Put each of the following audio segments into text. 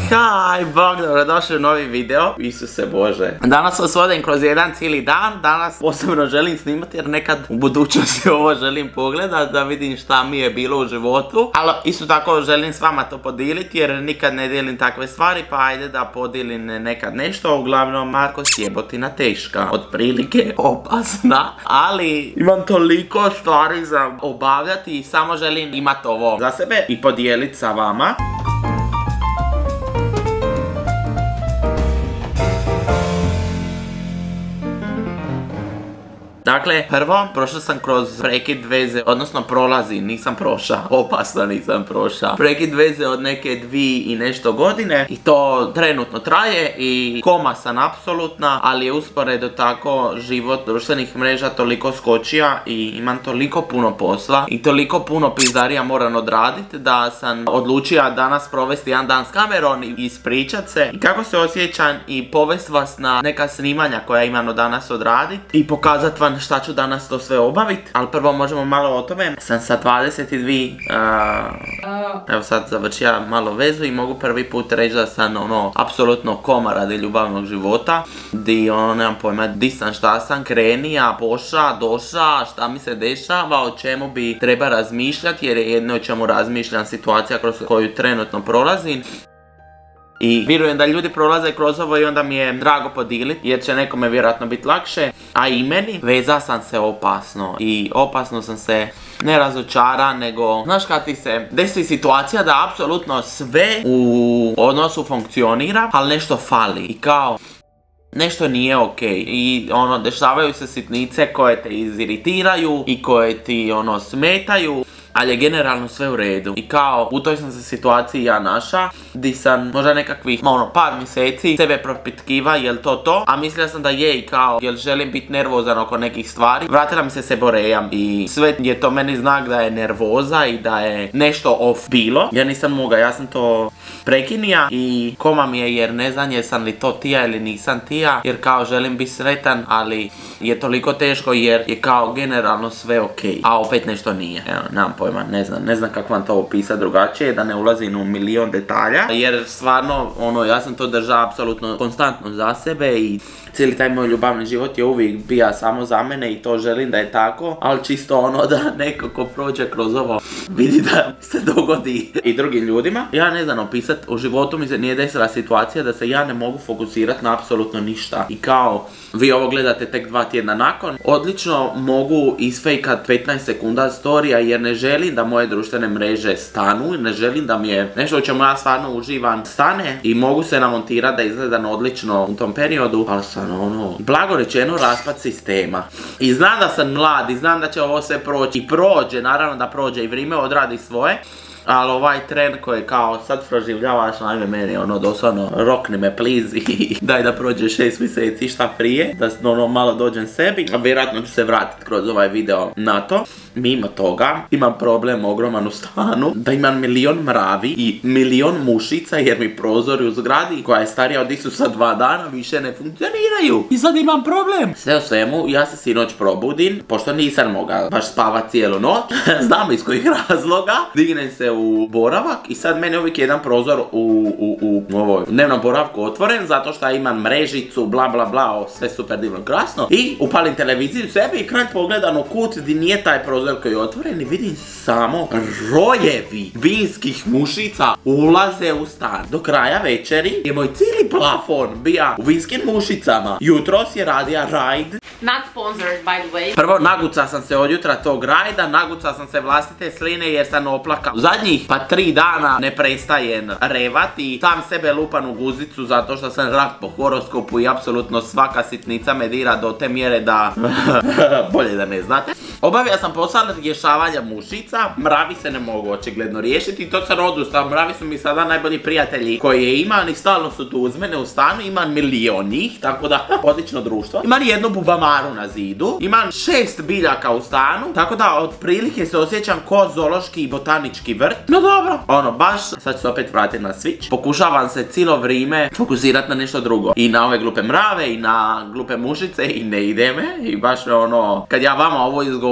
Kaj, bog, dobrodošli u novi video. Isuse Bože. Danas vas vodim kroz jedan cijeli dan. Danas posebno želim snimati jer nekad u budućnosti ovo želim pogledati da vidim šta mi je bilo u životu. Ali isto tako želim s vama to podijeliti jer nikad ne dijelim takve stvari, pa ajde da podijelim nekad nešto. Uglavnom, Marko, sjebotina teška, otprilike opasna, ali imam toliko stvari za obavljati i samo želim imati ovo za sebe i podijeliti sa vama. Dakle, prvo, prošao sam kroz prekid veze, odnosno prolazi, nisam prošao, opasno nisam prošao. Prekid veze od neke 2 i nešto godine i to trenutno traje i koma sam apsolutna, ali je usporedo tako život društvenih mreža toliko skočija i imam toliko puno posla i toliko puno pizdarija moram odraditi da sam odlučio danas provesti jedan dan s kamerom i ispričat se i kako se osjećam i povest vas na neka snimanja koja imam danas odraditi i pokazat vam šta ću danas to sve obaviti, ali prvo možemo malo o tome. Sam sa 22, evo sad završio malo vezu i mogu prvi put reći da sam apsolutno koma radi ljubavnog života, di nemam pojma di sam, šta sam, krenija, poša, doša, šta mi se dešava, o čemu bi treba razmišljati jer je jedno o čemu razmišljam situacija kroz koju trenutno prolazim. I vjerujem da ljudi prolaze kroz ovo i onda mi je drago podijeliti jer će nekome vjerojatno biti lakše, a i meni. Veza sam se opasno i opasno sam se ne razočaran, nego znaš kad ti se desi situacija da apsolutno sve u odnosu funkcionira, ali nešto fali i kao nešto nije okej. I dešavaju se sitnice koje te iziritiraju i koje ti smetaju, ali je generalno sve u redu. I kao, u toj sam se situaciji ja naša, di sam možda nekakvih, par mjeseci sebe propitkiva jel to, a mislila sam da je i kao, jel želim biti nervozan oko nekih stvari. Vratila mi se seborejam i sve je to meni znak da je nervoza i da je nešto off bilo. Ja nisam mogao, ja sam to prekinija i koma mi je jer ne znam jesam li to tija ili nisam tija, jer kao želim biti sretan, ali je toliko teško jer je kao generalno sve okej, a opet nešto nije. Evo, nemam pojma, ne znam kako vam to opisati drugačije, da ne ulazim u milion detalja, jer stvarno, ja sam to držao apsolutno konstantno za sebe i cijeli taj moj ljubavni život je uvijek bija samo za mene i to želim da je tako, ali čisto da neko ko prođe kroz ovo vidi da se dogodi i drugim ljudima. Ja ne znam opisati, u životu mi se nije desila situacija da se ja ne mogu fokusirati na apsolutno ništa i kao vi ovo gledate tek 2 tjedna nakon, odlično mogu isfejkat 15 sekunda storija jer ne želim da moje društvene mreže stanu i ne želim da mi je nešto u čemu ja stvarno uživam stane i mogu se namontirati da izgledam odlično u tom periodu, ali sam blago rečeno raspad sistema. I znam da sam mlad i znam da će ovo sve proći i prođe, naravno da prođe i vrijeme odradi svoje. Ali ovaj tren koji kao sad proživljavaš, ajme meni doslovno rokni me please i daj da prođe 6 mjeseci šta prije, da malo dođem sebi, a vjerojatno ću se vratiti kroz ovaj video na to. Mimo toga imam problem ogroman u stanu, da imam milion mravi i milion mušica jer mi prozori u zgradi koja je starija od Isusa 2 dana više ne funkcioniraju. I sad imam problem. Sve u svemu, ja se sinoć probudim, pošto nisam mogao baš spavati cijelu noć, znam iz kojih razloga, dignem se u boravak i sad meni uvijek jedan prozor u ovoj dnevnom boravku otvoren zato što imam mrežicu, bla bla bla, sve super divno krasno i upalim televiziju sebi i kraj pogledam u kut gdje nije taj prozor koji je otvoren i vidim samo rojevi vinskih mušica ulaze u stan. Do kraja večeri je moj cijeli plafon bija u vinskim mušicama. Jutros je radija rajd. Not sponsored, by the way. Prvo, naguca sam se od jutra tog rajda, naguca sam se vlastite sline jer sam oplakao. Zadnjih 3 dana ne prestajem revati i sam sebe lupam u guzicu zato što sam rak po horoskopu i apsolutno svaka sitnica me dira do te mjere da bolje da ne znate. Obavio sam posao rješavanja mušica, mravi se ne mogu očigledno riješiti i to sam odustao. Mravi su mi sada najbolji prijatelji koje imam i stalno su tu uz mene u stanu, imam milion njih, tako da odlično društvo. Imam jednu bubamaru na zidu, imam 6 biljaka u stanu, tako da otprilike se osjećam ko zoološki i botanički vrt. No dobro, baš, sad ću se opet vratiti na Switch. Pokušavam se cijelo vrijeme fokusirati na nešto drugo. I na ove glupe mrave i na glupe mušice i ne ide me. I baš kad ja vama ovo izgovorim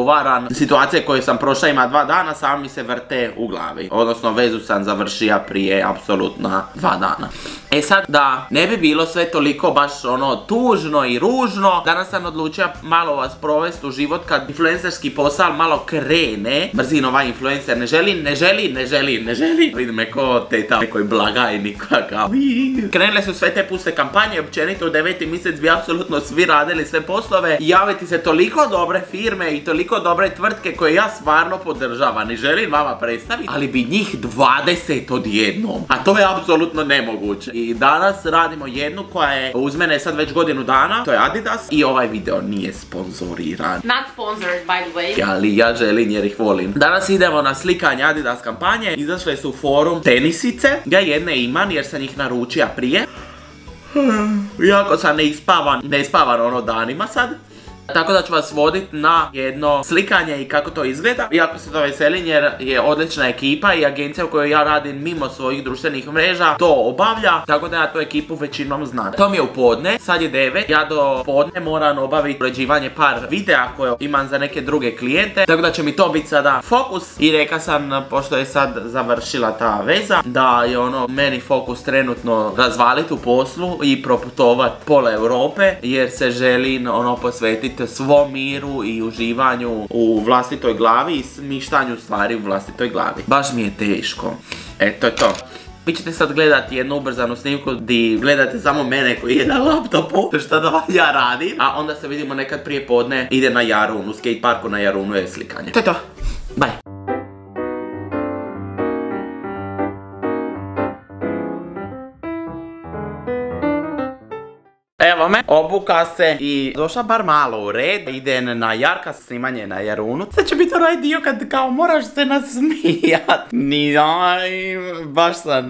odgovaram. Situacije koje sam prošla ima 2 dana, samo mi se vrte u glavi. Odnosno vezu sam završio prije apsolutno 2 dana. E sad, da ne bi bilo sve toliko baš ono tužno i ružno, danas sam odlučio malo vas provesti u život kad influencerski posao malo krene. Mrzim ovaj influencer, ne želi. Vidim me ko teta nekoj blagajni kakav. Krenule su sve te puste kampanje, općenito u 9. mjesec bi apsolutno svi radili sve poslove. Javiti se toliko dobre firme i toliko dobre tvrtke koje ja stvarno podržavam i želim vama predstaviti, ali bi njih 20 odjednom. A to je apsolutno nemoguće. I danas radimo jednu koja je uz mene sad već godinu dana, to je Adidas i ovaj video nije sponzoriran. Not sponsored by the way. Ali ja želim jer ih volim. Danas idemo na slikanje Adidas kampanje. Izašle su u forum tenisice. Ja jedne imam jer sam ih naručio prije. Iako sam ne spavan ono danima sad. Tako da ću vas voditi na jedno slikanje i kako to izgleda. Jako se to veselim jer je odlična ekipa i agencija u kojoj ja radim mimo svojih društvenih mreža to obavlja. Tako da ja tu ekipu većinom znam. To mi je u podne, sad je 9. Ja do podne moram obaviti uređivanje par videa koje imam za neke druge klijente. Tako da će mi to biti sada fokus. I reka sam, pošto je sad završila ta veza, da je ono meni fokus trenutno razvaliti u poslu i proputovat pola Europe. Jer se želim ono posvetiti svom miru i uživanju u vlastitoj glavi i smištanju stvari u vlastitoj glavi. Baš mi je teško. To je to. Vi ćete sad gledati jednu ubrzanu snimku gdje gledate samo mene koji je na laptopu što da ja radim, a onda se vidimo nekad prije podne. Ide na Jarun, u skateparku na Jarunu je slikanje. To je to. Bye. Evo me, obuka se i došla bar malo u red. Ide na Jarka snimanje na Jarunu. Sad će biti onaj dio kad kao moraš se nasmijat. Baš sam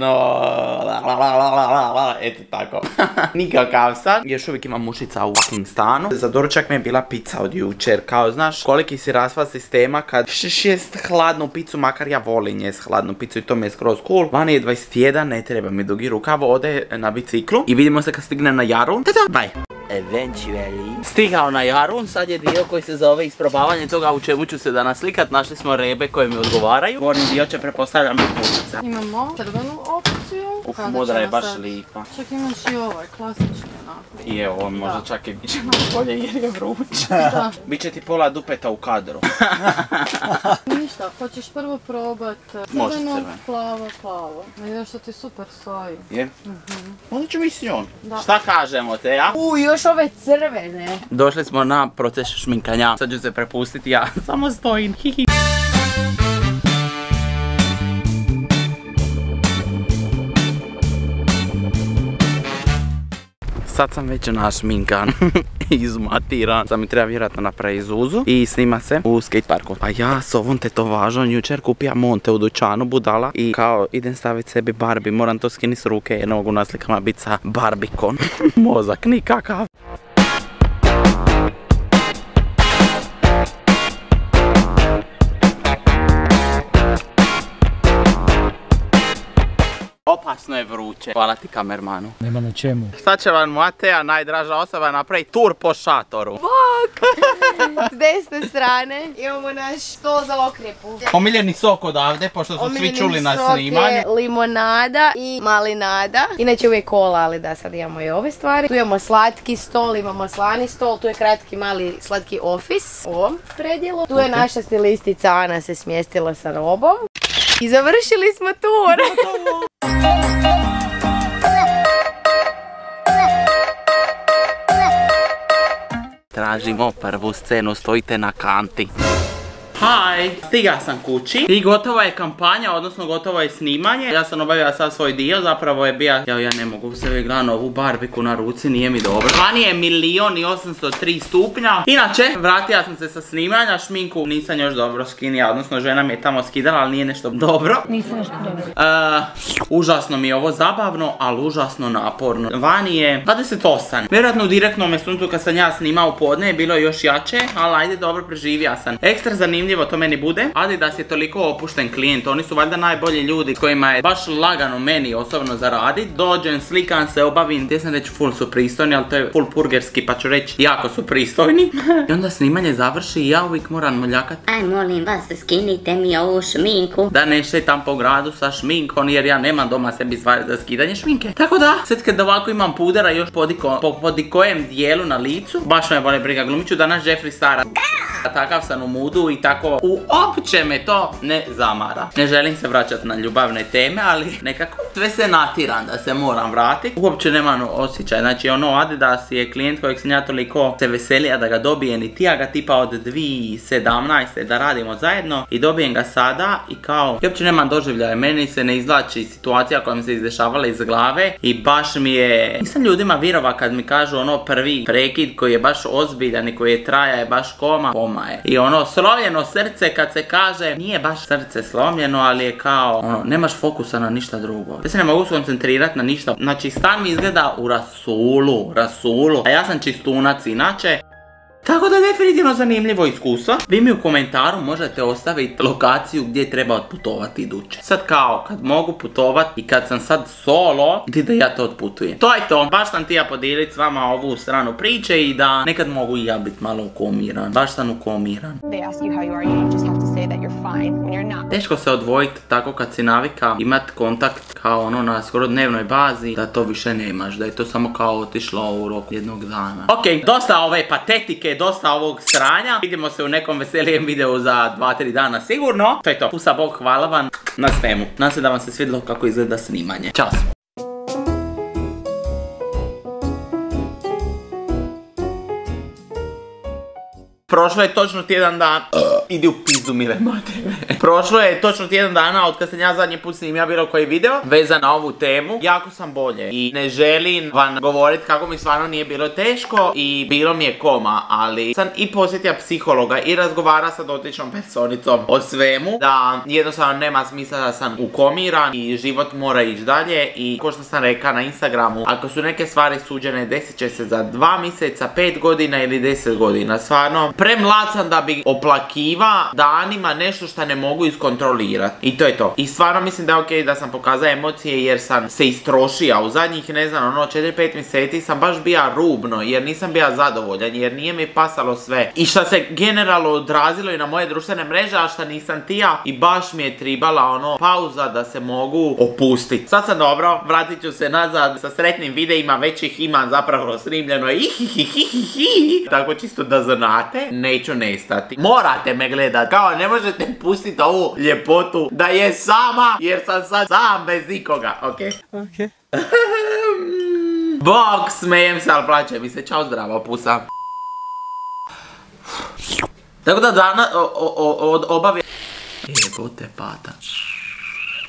eto tako. Nikakav sam. Još uvijek imam mušica u fucking stanu. Za doručak mi je bila pizza od jučer. Kao znaš koliki si raspad sistema kad jest hladnu picu, makar ja volim jest hladnu picu i to mi je skroz cool. Vani je 21, ne treba mi dugi rukav, ode na biciklu. I vidimo se kad stigne na Jarun. Bye. Eventually. Stigao na Jarun, sad je dio koji se zove isprobavanje toga u čemu ću se danas slikat. Našli smo rebe koje mi odgovaraju. Gornji dio će pretpostavljam biti mušica. Imamo crvenu opciju. Modra je baš lipa. Čak imaš i ovaj klasični onako. I evo, on možda čak i biće malo bolje jer je vruće. Da. Biće ti pola dupeta u kadru. Ništa, hoćeš prvo probat crveno, plavo. Vidiš što ti super stoji. Je? Onda ću mi s njom. Šta kažemo te, ja? Još ove crvene. Došli smo na proces šminkanja. Sad ću se prepustiti, ja samo stojim. Hihi. Sad sam već našminkan, izmatiran. Sad mi treba vjerojatno napraviti zuzu i snima se u skateparku. Pa ja s ovom tetovažom jučer kupija Monte u dućanu budala i kao idem staviti sebi Barbie, moram to skiniti s ruke jer ne mogu na slikama biti sa Barbikon. Mozak nikakav. Opasno je vruće. Hvala ti kamermanu. Nema na čemu. Sad će vam Mateja, najdraža osoba, napraviti tur po šatoru. Bok! S desne strane imamo naš stol za okrjepu. Omiljeni sok odavde, pošto su svi čuli na snimanje. Sok je limonada i malinada. Inače uvijek kola, ali da sad imamo i ove stvari. Tu imamo slatki stol, imamo slani stol. Tu je kratki mali slatki ofis u ovom predjelu. Tu je naša stilistica Ana se smjestila sa robom. I završili smo tur! Tražimo prvu scenu, stojite na kanti. Hi, stiga sam kući i gotova je kampanja, odnosno gotovo je snimanje. Ja sam obavila sad svoj dio, zapravo je bija, ja ne mogu se uvijek gledati ovu barbiku na ruci, nije mi dobro. Vani je 1.803 stupnja. Inače, vratila sam se sa snimanja, šminku nisam još dobro skinija, odnosno žena mi je tamo skidala, ali nije nešto dobro. Nisam nešto dobro. Užasno mi je ovo zabavno, ali užasno naporno. Vani je 28. Vjerojatno u direktnom suncu kad sam ja snimao podne je bilo još jače, ali ajde dobro, preživija sam. Ekstra zanimljivo zanimljivo to meni bude. Adidas je toliko opušten klijent, oni su valjda najbolji ljudi kojima je baš lagano meni osobno zaradit. Dođem, slikam se, obavim, gdje sam reći full su pristojni, ali to je full burgerski pa ću reći jako su pristojni. I onda snimanje završi i ja uvijek moram moljakat. Aj molim vas, skinite mi ovu šminku. Da ne šetam po gradu sa šminkom jer ja nemam doma sebi stvari za skidanje šminke. Tako da, sad kad ovako imam pudera još po kojem dijelu na licu, baš me bole briga, glumit ću danas Jeffree Stara. Takav sam u moodu i tako uopće me to ne zamara. Ne želim se vraćati na ljubavne teme, ali nekako sve se natiram da se moram vratiti. Uopće nemam osjećaj, znači ono Adidas je klijent kojeg sam ja toliko se veselija da ga dobijem, niti ja ga tipa od 2017. da radimo zajedno i dobijem ga sada i kao uopće nemam doživljaja, meni se ne izvlači situacija koja mi se izdešavala iz glave i baš mi je, nisam ljudima virova kad mi kažu ono prvi prekid koji je baš ozbiljan i koji je traja je baš koma je. I ono slomljeno srce kad se kaže nije baš srce slomljeno, ali je kao ono nemaš fokusa na ništa drugo. Ja se ne mogu skoncentrirati na ništa. Znači stan mi izgleda u rasulu, a ja sam čistunac inače. Tako da definitivno zanimljivo iskustvo. Vi mi u komentaru možete ostaviti lokaciju gdje treba otputovati iduće. Sad kao kad mogu putovati i kad sam sad solo, gdje da ja to otputujem. To je to. Baš sam ti ja podijeliti s vama ovu stranu priče i da nekad mogu i ja biti malo ukomiran. Baš sam ukomiran. Teško se odvojiti tako kad si navika imat kontakt kao ono na skoro dnevnoj bazi, da to više nemaš, da je to samo kao otišlo u roku jednog dana. Ok, dosta ove patetike, dosta ovog sranja. Vidimo se u nekom veselijem videu za 2-3 dana sigurno. To je to. Pusa Bog, hvala vam na svemu. Nadam se da vam se svidjelo kako izgleda snimanje. Ćao! Prošlo je točno tjedan dana. Idi u pizdu mile matere. Prošlo je točno tjedan dana od kad sam ja zadnji put snimio bilo koji video vezan na ovu temu. Jako sam bolje i ne želim vam govoriti kako mi stvarno nije bilo teško i bilo mi je koma, ali sam i posjetio psihologa i razgovara sa dotičnom personicom o svemu, da jednostavno nema smisla da sam ukomiran i život mora ići dalje i ko što sam rekao na Instagramu, ako su neke stvari suđene desit će se za 2 mjeseca, 5 godina ili 10 godina. Stvarno premlad sam da bi oplakiva danima nešto što ne mogu iskontrolirati. I to je to. I stvarno mislim da je okej da sam pokazao emocije jer sam se istrošio. U zadnjih, ne znam, ono 4-5 mjeseci sam baš bija rubno jer nisam bija zadovoljan, jer nije mi pasalo sve. I što se generalno odrazilo i na moje društvene mreže, a što nisam tija i baš mi je tribala ono pauza da se mogu opustiti. Sad sam dobro, vratit ću se nazad sa sretnim videima, već ih imam zapravo snimljeno i tako čisto da znate. Neću nestati. Morate me gledat. Kao ne možete pustiti ovu ljepotu da je sama jer sam sad sam bez nikoga. Ok? Ok. Bog, smejem se, ali plaće mi se. Ćao, zdravo, pusa. Tako da dana obavljam. Jebote pata.